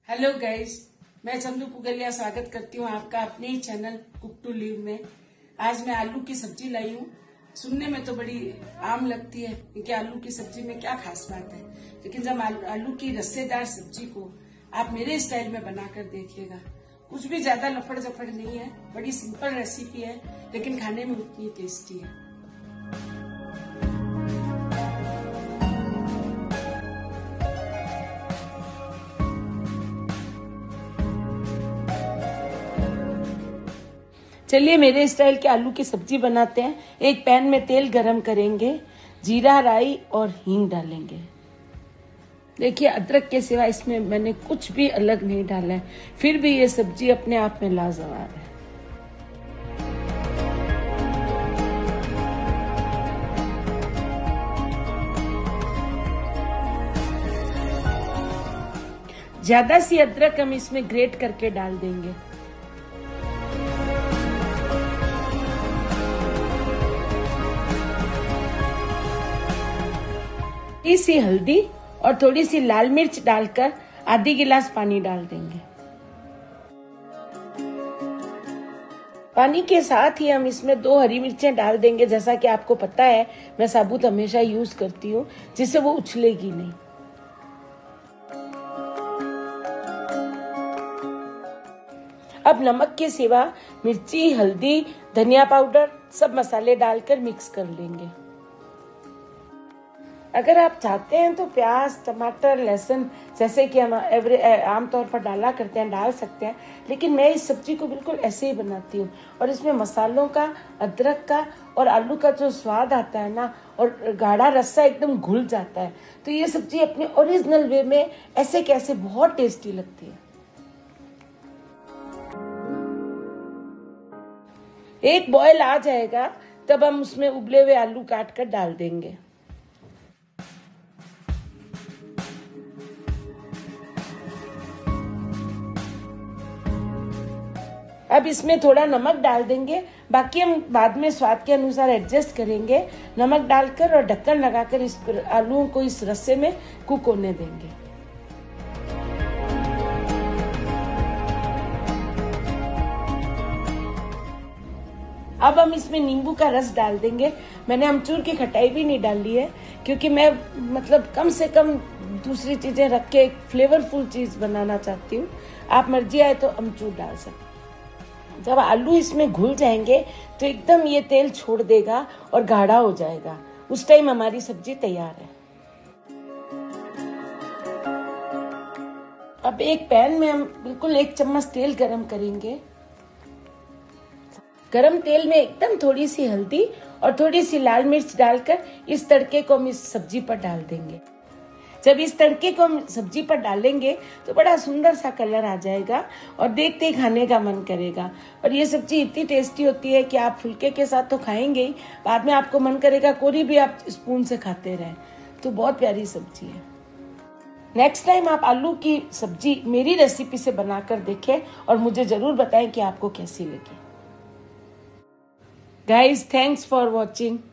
Hello guys, मैं चंदू पुगलिया स्वागत करती हूँ आपका अपने ही चैनल कुक टू लिव में। आज मैं आलू की सब्जी लाई हूँ। सुनने में तो बड़ी आम लगती है कि आलू की सब्जी में क्या खास बात है, लेकिन जब आलू की रस्सेदार सब्जी को आप मेरे स्टाइल में बनाकर देखिएगा, कुछ भी ज्यादा लफड़ जफड़ नहीं है, बड़ी सिंपल रेसिपी है, लेकिन खाने में उतनी टेस्टी है। चलिए मेरे स्टाइल के आलू की सब्जी बनाते हैं। एक पैन में तेल गरम करेंगे, जीरा, राई और हींग डालेंगे। देखिए, अदरक के सिवा इसमें मैंने कुछ भी अलग नहीं डाला है, फिर भी ये सब्जी अपने आप में लाजवाब है। ज्यादा सी अदरक हम इसमें ग्रेट करके डाल देंगे। थोड़ी सी हल्दी और थोड़ी सी लाल मिर्च डालकर आधी गिलास पानी डाल देंगे। पानी के साथ ही हम इसमें 2 हरी मिर्चें डाल देंगे। जैसा कि आपको पता है, मैं साबुत हमेशा यूज करती हूँ, जिससे वो उछलेगी नहीं। अब नमक के सिवा मिर्ची, हल्दी, धनिया पाउडर सब मसाले डालकर मिक्स कर लेंगे। अगर आप चाहते हैं तो प्याज, टमाटर, लहसुन जैसे कि हम आमतौर पर डाला करते हैं, डाल सकते हैं, लेकिन मैं इस सब्जी को बिल्कुल ऐसे ही बनाती हूँ। और इसमें मसालों का, अदरक का और आलू का जो स्वाद आता है ना, और गाढ़ा रस्सा एकदम घुल जाता है, तो ये सब्जी अपने ओरिजिनल वे में ऐसे कैसे बहुत टेस्टी लगती है। एक बॉयल आ जाएगा तब हम उसमें उबले हुए आलू काट कर डाल देंगे। अब इसमें थोड़ा नमक डाल देंगे, बाकी हम बाद में स्वाद के अनुसार एडजस्ट करेंगे। नमक डालकर और ढक्कन लगाकर इस आलूओं को इस रस्से में कुक होने देंगे। अब हम इसमें नींबू का रस डाल देंगे। मैंने अमचूर की खटाई भी नहीं डाली है, क्योंकि मैं कम से कम दूसरी चीजें रख के एक फ्लेवरफुल चीज बनाना चाहती हूँ। आप मर्जी आए तो अमचूर डाल सकते हैं। जब आलू इसमें घुल जाएंगे तो एकदम ये तेल छोड़ देगा और गाढ़ा हो जाएगा। उस टाइम हमारी सब्जी तैयार है। अब एक पैन में हम बिल्कुल 1 चम्मच तेल गरम करेंगे। गरम तेल में एकदम थोड़ी सी हल्दी और थोड़ी सी लाल मिर्च डालकर इस तड़के को हम इस सब्जी पर डाल देंगे। जब इस तड़के को हम सब्जी पर डालेंगे तो बड़ा सुंदर सा कलर आ जाएगा और देखते ही खाने का मन करेगा। और ये सब्जी इतनी टेस्टी होती है कि आप फुल्के के साथ तो खाएंगे ही, बाद में आपको मन करेगा कोरी भी आप स्पून से खाते रहें। तो बहुत प्यारी सब्जी है। नेक्स्ट टाइम आप आलू की सब्जी मेरी रेसिपी से बनाकर देखें और मुझे जरूर बताएं कि आपको कैसी लगी। Guys, thanks for watching.